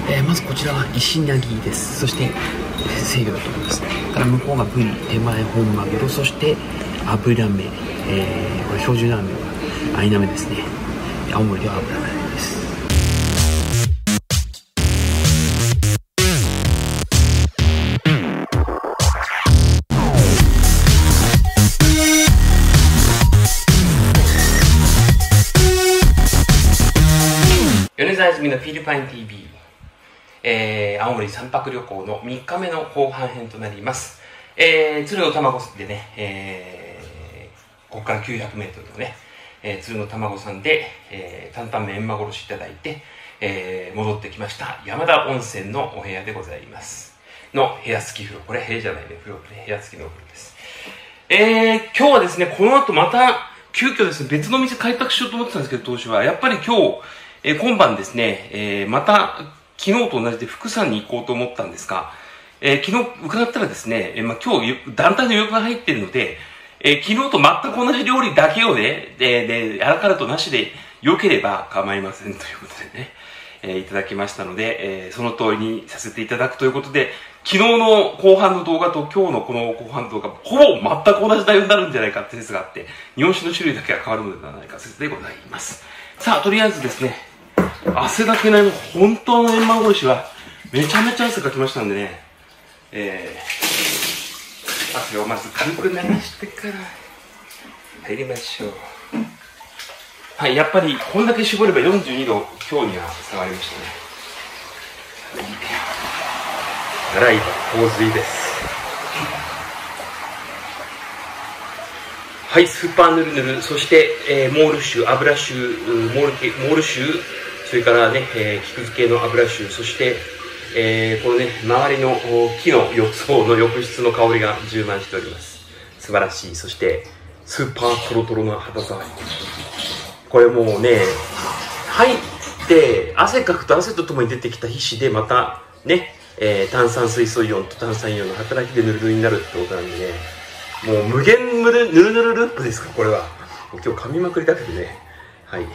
まずこちらは石なぎです。そして清魚だと思います。から向こうがブリ、手前本マグロ、そして油目、これ標準ラーメンはアイナメですね。青森では油目です。米沢泉のフィリパイン TV、青森3泊旅行の3日目の後半編となります。鶴の卵でね、ここから900メートルのね、鶴の卵さんで、担々麺ま殺しいただいて、戻ってきました山田温泉のお部屋でございます。の部屋付き風呂。これ部屋じゃないね、風呂ね、部屋付きのお風呂です。今日はですね、この後また急遽ですね、別の店開拓しようと思ってたんですけど、当初はやっぱり今日、今晩ですね、また昨日と同じで福山に行こうと思ったんですが、昨日伺ったらですね、今日団体の予約が入っているので、昨日と全く同じ料理だけをね、あらからとなしで良ければ構いませんということでね、いただきましたので、その通りにさせていただくということで、昨日の後半の動画と今日のこの後半の動画、ほぼ全く同じ内容になるんじゃないかって説があって、日本酒の種類だけが変わるのではないか説でございます。さあ、とりあえずですね、汗だくないの本当の円満殺しはめちゃめちゃ汗かきましたんでね、汗をまず軽く流してから入りましょう。はい、やっぱりこんだけ絞れば42度今日には下がりましたね。洗い場洪水です。はい、スーパーヌルヌル、そして、モール酒、油酒、モール酒、それからね、木くず系の油酒、そして、このね、周りの木の浴槽の浴室の香りが充満しております。素晴らしい。そして、スーパートロトロな肌触り。これもうね、入って、汗かくと汗とともに出てきた皮脂でまた、ね、炭酸水素イオンと炭酸イオンの働きでヌルヌルになるってことなんでね、もう無限ヌルヌルループですか、これは。今日噛みまくりだけどね。はい。は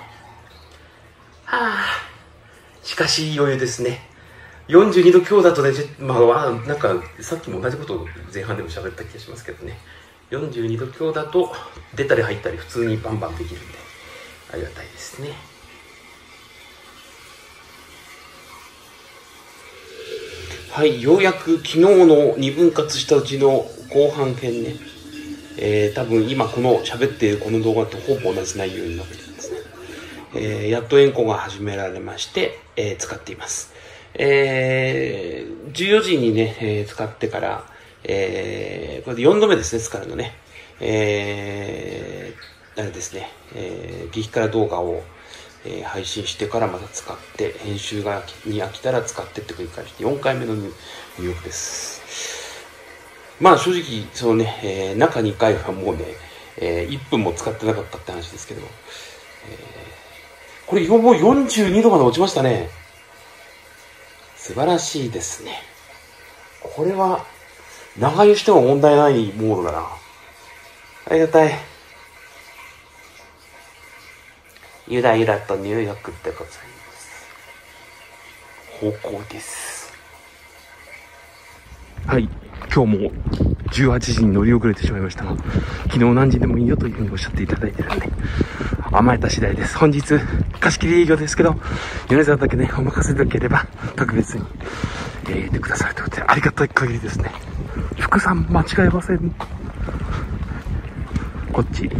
あ、しかし余裕ですね。42度強だとね、まあ、なんかさっきも同じことを前半でも喋った気がしますけどね、42度強だと出たり入ったり普通にバンバンできるんでありがたいですね。はい、ようやく昨日の2分割したうちの後半編ね、多分今この喋っているこの動画とほぼ同じ内容になってるんですね。やっと円弧が始められまして、使っています。14時にね、使ってから、これで4度目ですね、使うのね。あれですね、激辛動画を、配信してからまた使って、編集に飽きたら使ってって繰り返して、4回目の入力です。まあ正直、そのね、中2回はもうね、1分も使ってなかったって話ですけど、これもう42度まで落ちましたね。素晴らしいですね。これは長湯しても問題ないモードだな。ありがたい。ゆらゆらと入浴でございます。方向です。はい、今日も18時に乗り遅れてしまいましたが、昨日何時でもいいよというふうにおっしゃっていただいてるんで、甘えた次第です。本日貸し切り営業ですけど、米沢だけね、お任せできれば特別に入れてくださいということで、ありがたい限りですね。福さん間違えません。こっち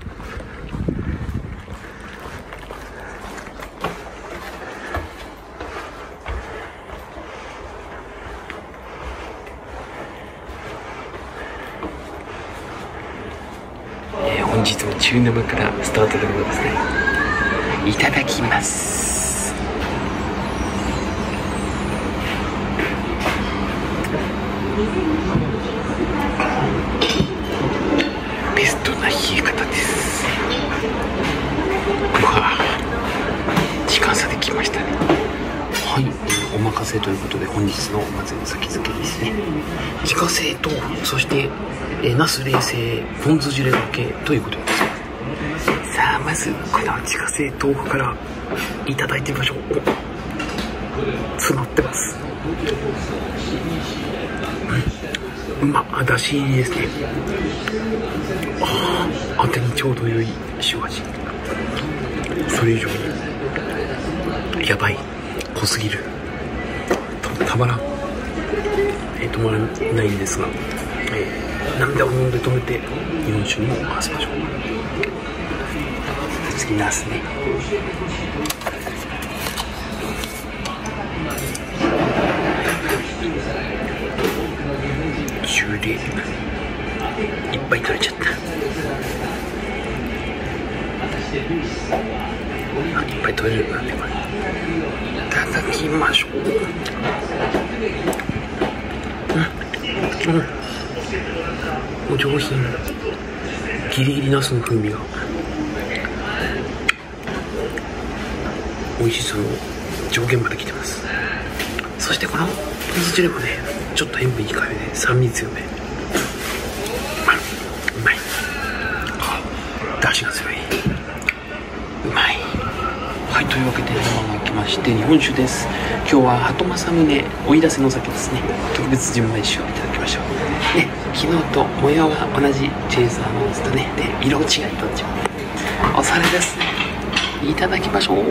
本日も中生からスタートでございますね。いただきます。ベストな冷え方です。うわ、時間差できましたね。はい、お任せということで本日のまず先付けですね。自家製豆腐、そしてナス冷製ポン酢ジュレがけということです。さあまずこの自家製豆腐からいただいてみましょう。 詰まってます。だし入りですね。あてにちょうど良い塩味。それ以上にやばい、濃すぎる、たまらん、止まらないんですが、涙を飲んで止めて日本酒にも合わせましょう。次ナスね。終了。いっぱい取れちゃった。いっぱい取れるなんてこれ。いただきましょう。お上品。ギリギリナスの風味が美味しさの上限まで来てます。そしてこの味噌汁もね、ちょっと塩分控えめで酸味強め。うまい。出汁が強い。うまい。はい、というわけで生が来まして日本酒です。今日は鳩正宗追い出せの酒ですね。特別純米酒をいただきましょう。ね、昨日と模様は同じチェイサーのですとね。で、色違いどっちもおしゃれですね。いただきましょう。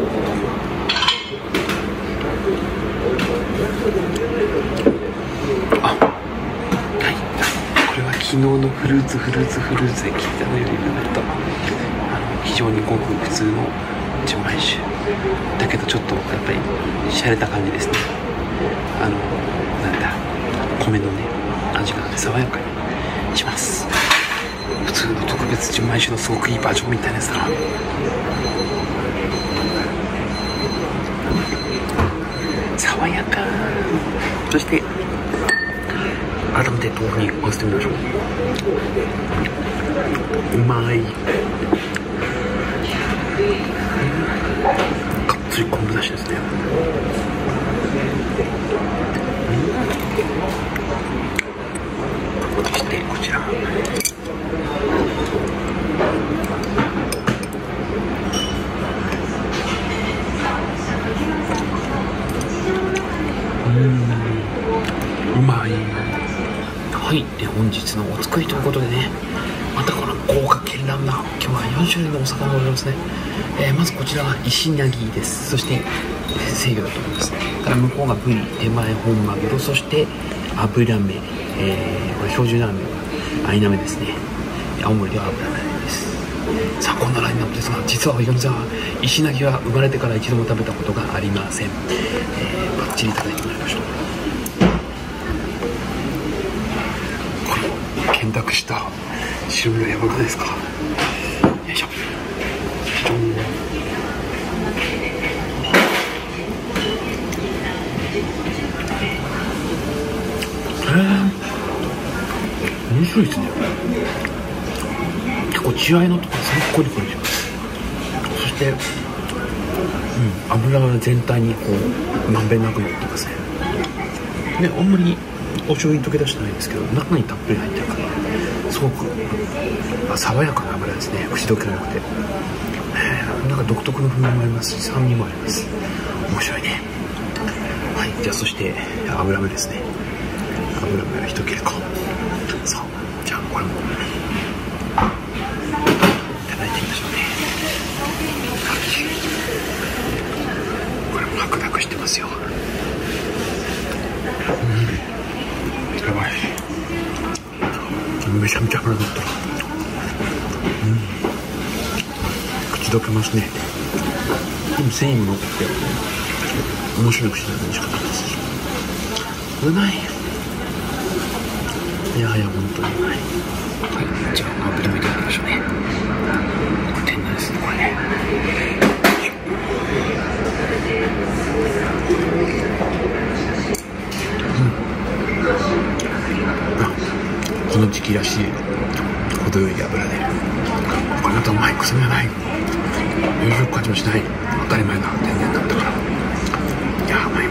これは昨日のフルーツで聞いたのよりもと非常にごく普通の純米酒だけど、ちょっとやっぱり洒落た感じですね。なんだ、米のね味が爽やかにします。普通の特別純米酒のすごくいいバージョンみたいなやつだな。爽やか。そして改めて豆腐に合わせてみましょう。うまい。かっつり昆布だしですね。そしてこちらうまい。はい、で本日のお作りということでね、またこの豪華絢爛な今日は4種類のお魚がございますね。まずこちらは石なぎです。そして制御だと思います。から向こうがブリ、手前本マグロ、そして油目、これ標準ラーメンはアイナメですね。青森では油目です。さあこんなラインナップですが、実は石なぎは生まれてから一度も食べたことがありません。バッチリいただいてもらいましょう。検索した白身がやばくないですか。よいしょ。面白いですね。結構血合いのところすごくコリコリします。そして、油が全体にこうまんべんなく乗ってますね。で、あんまりお醤油に溶け出してないんですけど、中にたっぷり入ってるからすごく爽やかな油ですね。口どけが良くて、なんか独特の風味もありますし、酸味もあります。面白いね。はい、じゃあそして油目ですね。油目は一切れか。さあ、じゃあこれもいただいてみましょうね。これも白濁してますよ。やばい。めちゃめちゃ脂乗ってる。口どけますね。でも繊維も残って面白い口の美味しかったです。うまい。いや本当にうまい。はい、じゃあ油もいただきましょうね。これ天然ですね、これね。この時期らしい程よい油で、これまたうまい。臭みがない、有力感じもしない、当たり前な天然だったから、いやうまい。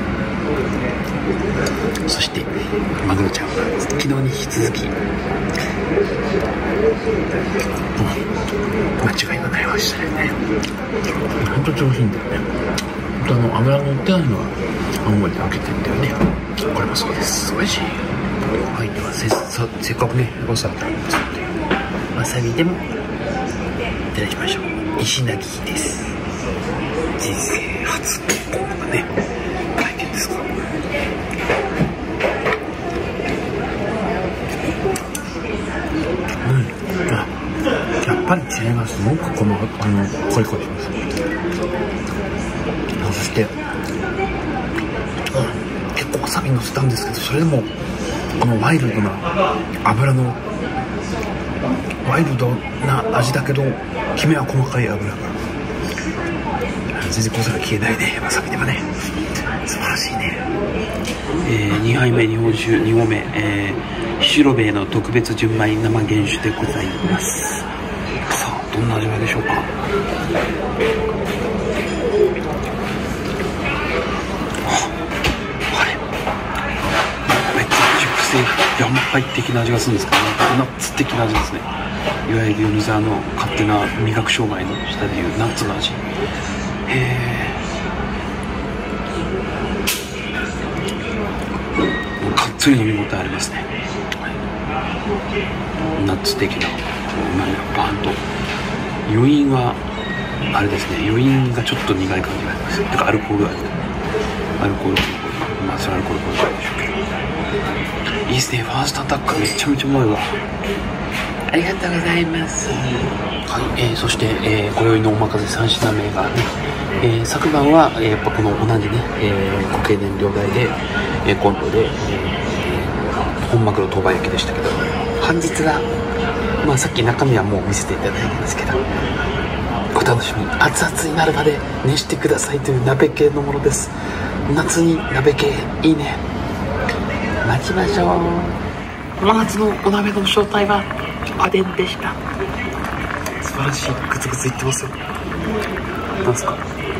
そしてマグロちゃんは昨日に引き続き間違いがない味だよね。ほんと上品だよね。 油が乗ってないのは青森で開けてんだよね。これもそうです。美味しい。はい、ではせっかくねわさび食べますので、わさびでもいただきましょう。石垣です。人生初こんなね体験ですか。やっぱり違います。すごくコリコリします。そして、結構わさび乗せたんですけど、それでもこのワイルドな油のワイルドな味だけどきめは細かい油が全然濃さが消えないね。わさびでもね素晴らしいね。2杯目日本酒2合目、白兵衛の特別純米生原酒でございます。さあどんな味わいでしょうか。ヤンパイ的な味がするんですけど、ナッツ的な味ですね。いわゆる米沢の勝手な味覚障害の下でいうナッツの味。かっつり飲み応えありますね。ナッツ的なうまみがバーンと。余韻はあれですね、余韻がちょっと苦い感じがあります。だからアルコール味、アルコール、まあそれアルコールっぽいでしょうけど、いいですね。ファーストアタックめちゃめちゃうまいわ。ありがとうございます。はい、そして、今宵のおまかせ3品目がね、昨晩は、やっぱこの同じね、固形燃料代で、コンロで、本マグロ当倍焼きでしたけど、本日は、まあさっき中身はもう見せていただいてますけど、お楽しみに熱々になるまで熱してくださいという鍋系のものです。夏に鍋系いいね。待ちましょう。この夏のお鍋の正体はおでんでした。素晴らしい。グツグツいってますよ。なんすか、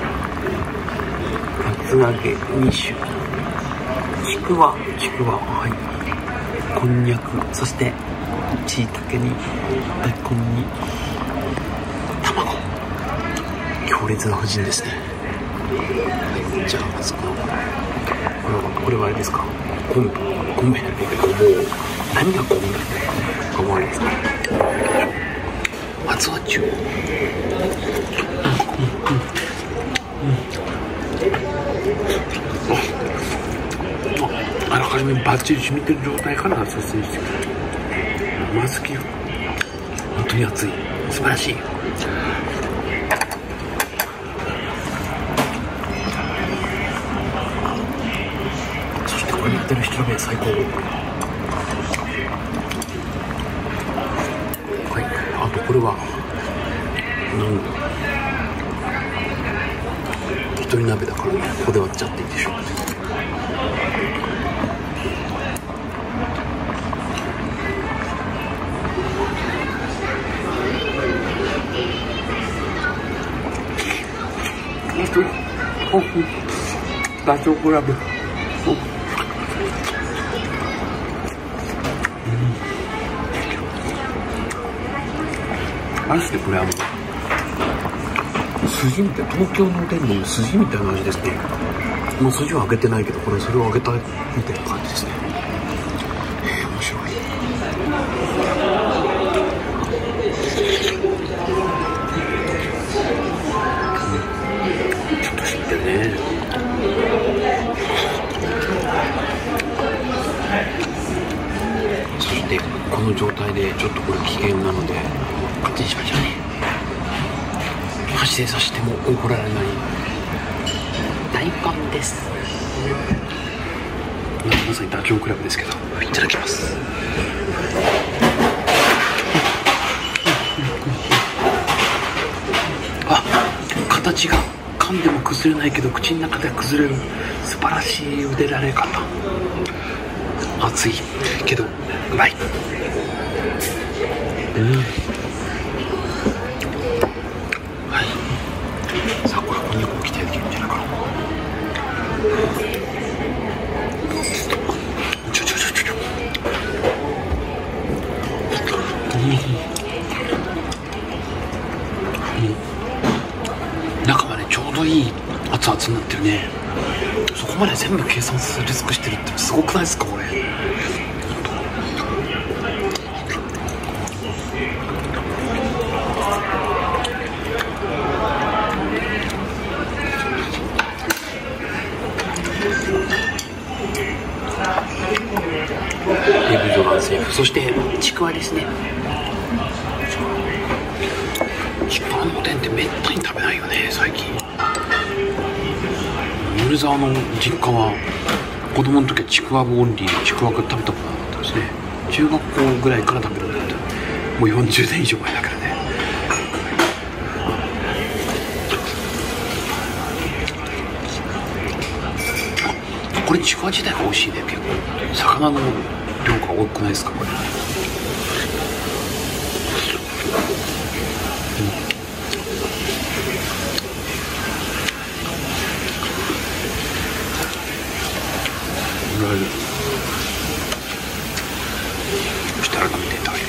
厚揚げ2種、ちくわ、はい、こんにゃく、そしてしいたけに大根に卵。強烈な布陣ですね。はい、じゃあまずこれはあれですか、昆布なんだけど、もう何が昆布だって思われますか。熱々中、あらかじめバッチリ染みてる状態から撮影してくる。うますぎる。本当に熱い。素晴らしい。そしてこれやってる白目最高。はい、あとこれは一人鍋だからね、ここで割っちゃっていいでしょう。ダチョウ倶楽部、マジでこれ筋みたい、東京のおでんの筋みたいな味ですね。もう筋は揚げてないけど、これそれを揚げたみたいな感じですね。面白い。ちょっと知ってるね。そしてこの状態でちょっとこれ危険なのでこっちにしましょうね。箸で刺しても怒られない大根です。まさにダチョウ倶楽部ですけど、いただきます。あ、形が噛んでも崩れないけど口の中では崩れる素晴らしい茹でられ方。熱いけどうまい。はい、さあこれこんにゃくも期待できるんじゃないかな。中までちょうどいい熱々になってる。 まで全部計算するリスクしてるってすごくないですかこれ。レブゾランセーフ、そしてちくわですね。ちくわのおでんってめったに食べないよね最近。米沢の実家は子供の時はちくわぶオンリーのちくわが食べたことなかったですね。中学校ぐらいから食べるようになった。もう40年以上前だからね。これちくわ自体が美味しいね。結構魚の量が多くないですかこれ。そしたら飲みて食べる。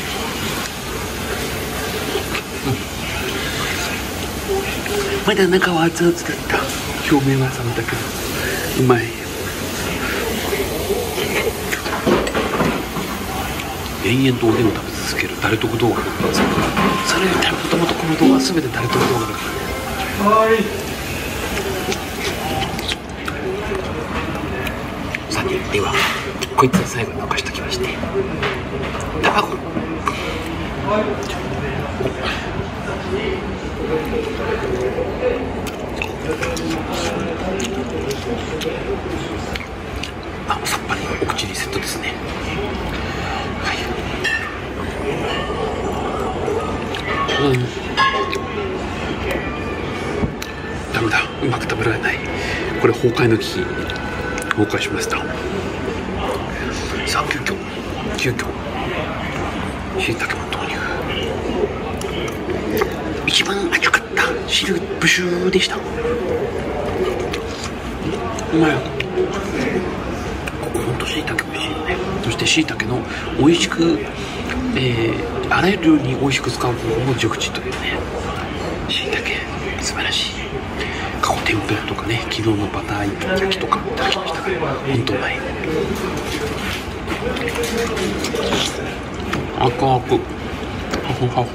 まだ中は熱々だった。表面は冷めたけどうまい。延々とおでんを食べ続ける誰得動画なんですけど、それよりもともとこの動画は全て誰得動画だからね。さてではこいつを最後に残しておきまして、卵。さっぱりお口リセットですね。はい。ダメだ、うまく食べられない。これ崩壊の危機。崩壊しました。さあ急遽しいたけも投入。一番熱かった汁ブシューでした。うまい。ここほんとしいたけ美味しいよね。そしてしいたけの美味しく、あらゆる料理に美味しく使う方法も熟知というね。しいたけ素晴らしい。顔天ぷらとかね、昨日のバター焼きとかいただきましたからほんとうまい。アクアクハフハフ。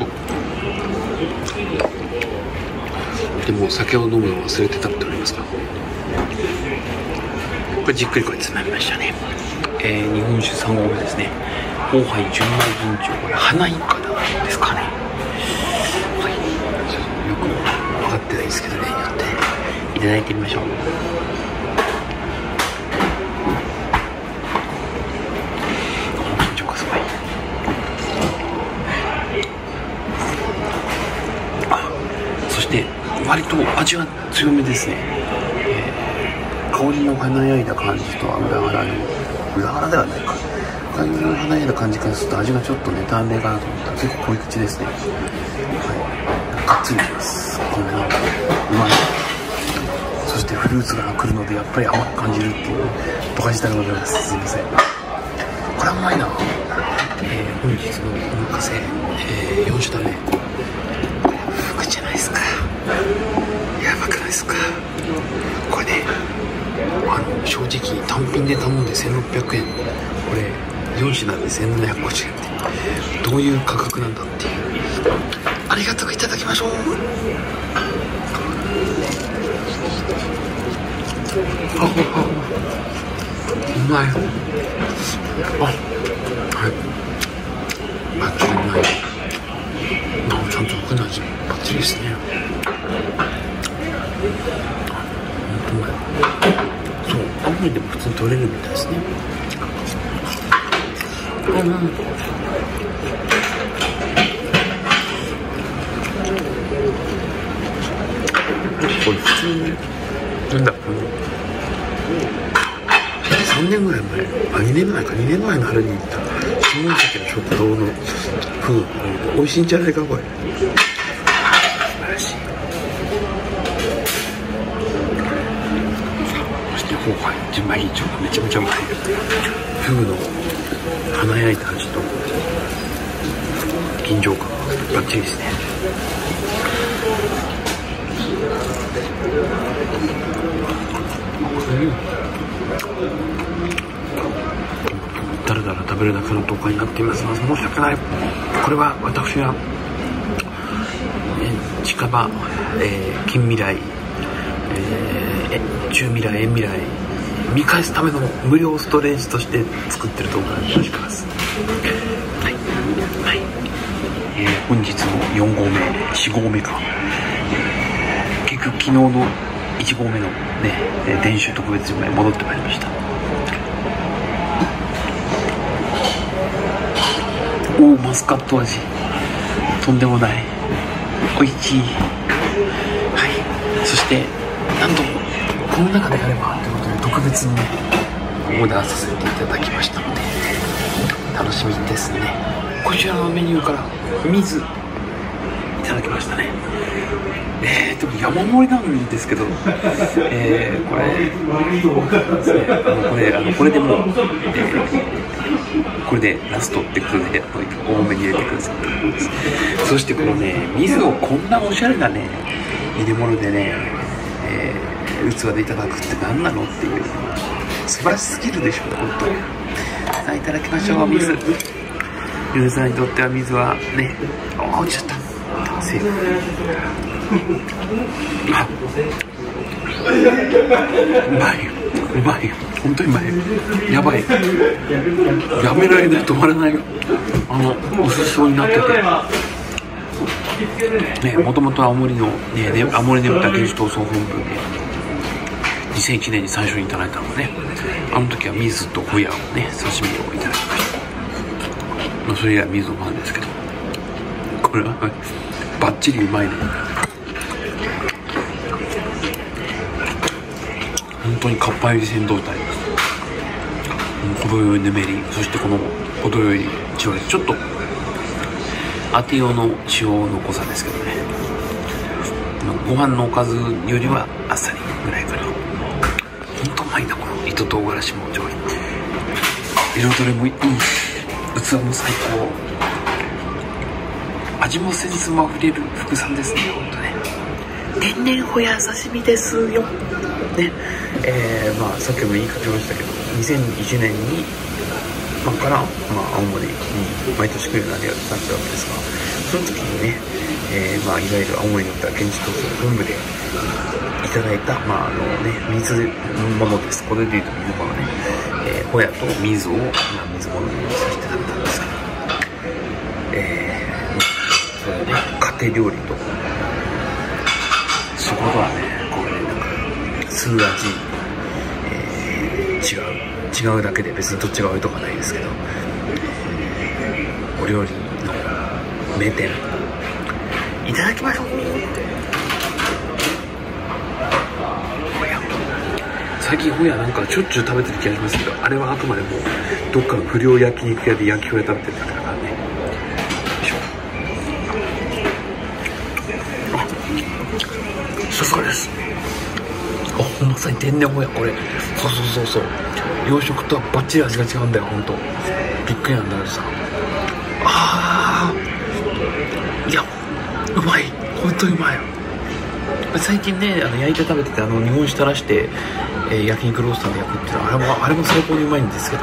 でも酒を飲むのを忘れて食べておりますが、これじっくりこれつまみましたね。日本酒3合目ですね。豊杯純米吟醸、これ花いかだですかね。はい、よく分かってないですけどね、やっていただいてみましょう。緊張がすごい。そして割と味は強めですね。香りの華やいだ感じと裏腹ではないか。香りの華やいだ感じからすると味がちょっとね淡麗かなと思ったら結構濃い口ですね。はい、がっつりきます。こんなうまい。そしてフルーツが来るのでやっぱり甘く感じるっていうバカ舌でございます。すいません。これはうまいな。本日のおまかせ、4種だね。これじゃないですか。やばくないですか。これね、正直単品で頼んで1600円、これ4品で1750円ってどういう価格なんだっていう。ありがたくいただきましょう。うまい。はい、バッチリうまい。ちゃんと僕の味バッチリですね。うまい。そう、青森でも普通に取れるみたいですね。これ普通なんだ、3年ぐらい前、2年前か、2年前の春に行った下関の食堂の風美味しいんじゃないかこれ。素晴らしい。そして後輩純米吟醸がめちゃめちゃうまい。フグの華やいた味と吟醸感がバッチリですね。 だらだら食べるだけの動画になっています。申し訳ない。これは私が近場、近未来、中未来、遠未来見返すための無料ストレージとして作ってる動画になります。はい、はい。本日の4号目、4号目か。結局昨日の1号目のね、電子特別順番に戻ってまいりました。おー、マスカット味。とんでもない。おいしい。はい。そして、なんと、この中であれば、ということで特別にね、オーダーさせていただきましたので、楽しみですね。こちらのメニューから、水、いただきましたね。でも山盛りなんですけど、これでもう、これでラストってことで多めに入れてください。そしてこのね、水をこんなおしゃれなね入れ物でね、器でいただくって何なのっていう、素晴らしすぎるでしょ本当に。さあいただきましょう。水、皆さんにとっては水はね、落ちちゃった。セーフ。あ、うまい、うまい、本当にうまい。やばい、やめられない、止まらないよ。薄そうになっててね、もともと青森のね、青森ねぶた現地闘争本部で2001年に最初にいただいたのがね、あの時は水とホヤをね、刺身をいただきました。それ以来水のファンですけど、これはバッチリうまいね。本当にかっぱえびせん胴体、程よいぬめり、そしてこの程よい塩味、ちょっと当て用の塩の濃さですけどね、ご飯のおかずよりはあっさりぐらいかな。本当うまいな、この糸唐辛子も上品、彩りもいい、器も最高、味もセンスもあふれる福さんですね。本当ね、天然ホヤ刺身ですよね。さっきも言いかけましたけど、2001年に、から、青森に毎年来るようになったわけですが、その時にね、いわゆる青森の現地闘争本部でいただいた、水物です。これでいうと水物ね、ホヤと水を、水物にさせて食べたんですけど、それね、家庭料理と、そこはね、これね、なんか、数味、違うだけで別にどっちが悪いとかないですけど、お料理の名店、いただきましょう。ホヤ、最近ホヤなんかしょっちゅう食べてる気がしますけど、あれはあくまでもどっかの不良焼肉屋で焼きホヤ食べてるだけだからね。さすがです。まさに天然ホヤ、これ。そう。養殖とはバッチリ味が違うんだよ、ほんと。びっくりなんだけどさ。いや、うまい。ほんとにうまい。最近ね、焼いて食べてて、日本酒垂らして、焼肉ロースターで焼くっていうのは、あれも最高にうまいんですけど、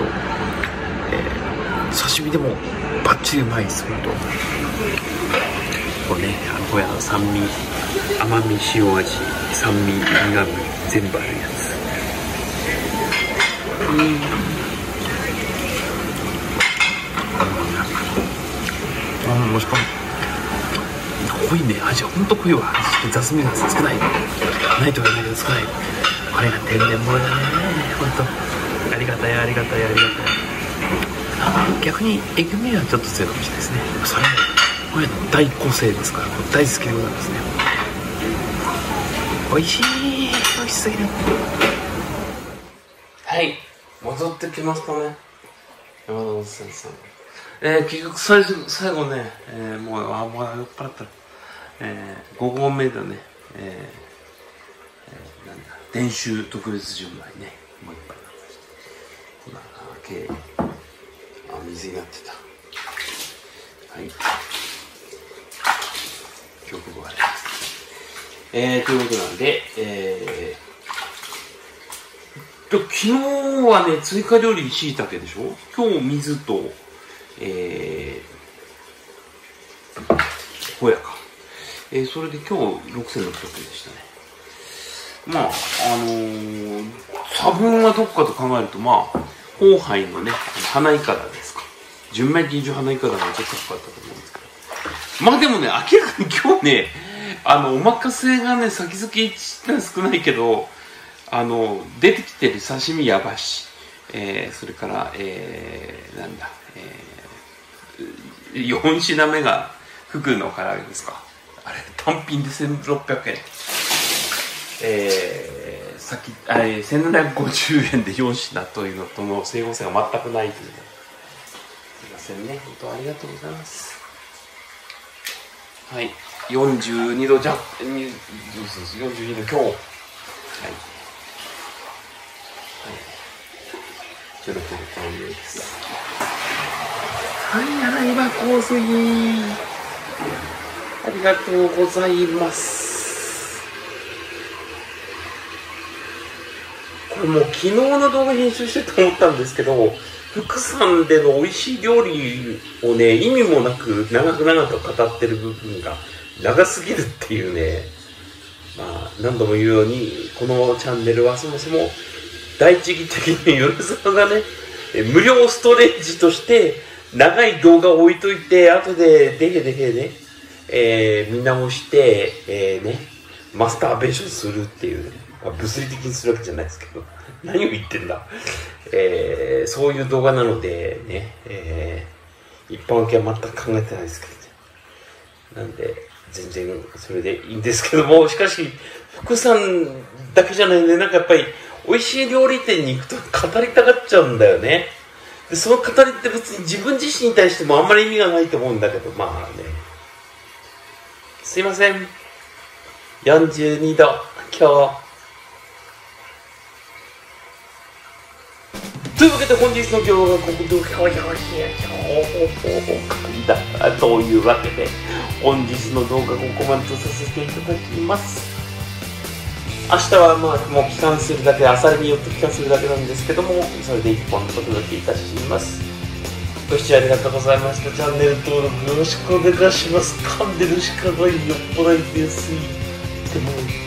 刺身でもバッチリうまいです、ほんと。これね、ホヤの酸味、甘み、塩味、酸味、苦味、全部あるやつ。しかも濃いね、味ほんと濃いわ。雑味が少ない、ないとは言わないけど少ない。これが天然物だね、ほんと。ありがたい。逆にえぐみはちょっと強いかもしれないですね。それもこれの大個性ですから、大好きでございますね。美味しすぎる。 はい、戻ってきましたね、山田先生。結局最後ね、もう酔っ払ったら、5合目だね、伝習特別純米ね、もう一杯飲みました。水になってた。はい。曲があります。ということなんで、 昨日はね、追加料理しいたけでしょ。今日水と、ほやか。それで今日6600円でしたね。まあ、差分はどっかと考えると、まあ、後輩のね、花いかだですか。純米吟醸花いかだがちょっと高かったと思うんですけど。まあでもね、明らかに今日ね、おまかせがね、先々少ないけど、出てきてる刺身やばし、それから、なんだ、4品目がフグの唐揚げですか。あれ、単品で1600円。1750円で4品というのとの整合性が全くないという。すいませんね。本当ありがとうございます。はい。42度弱、42度強。はい。ちょろちょろとお湯です。はい、洗い場香水。ありがとうございます。これもう昨日の動画編集してと思ったんですけど、福さんでの美味しい料理をね、意味もなく長く語ってる部分が長すぎるっていうね、まあ何度も言うように、このチャンネルはそもそも第一義的に米沢がね、無料ストレージとして長い動画を置いといて、後ででへね、見直して、マスターベーションするっていう、ね、物理的にするわけじゃないですけど、何を言ってんだ、そういう動画なのでね、一般受けは全く考えてないですけど、ね、なんで全然それでいいんですけども、しかし福さんだけじゃないんで、なんかやっぱり美味しい料理店に行くと語りたがっちゃうんだよね。でその語りって別に自分自身に対してもあんまり意味がないと思うんだけど、まあね、すいません。42度今日というわけで本日の動画はここでというわけで本日の動画ここまでとさせていただきます。明日はまあもう帰還するだけ、朝によって帰還するだけなんですけども、それで1本お届けいたします。ご視聴ありがとうございました。チャンネル登録よろしくお願いします。噛んでるしかないよっぽど安いでも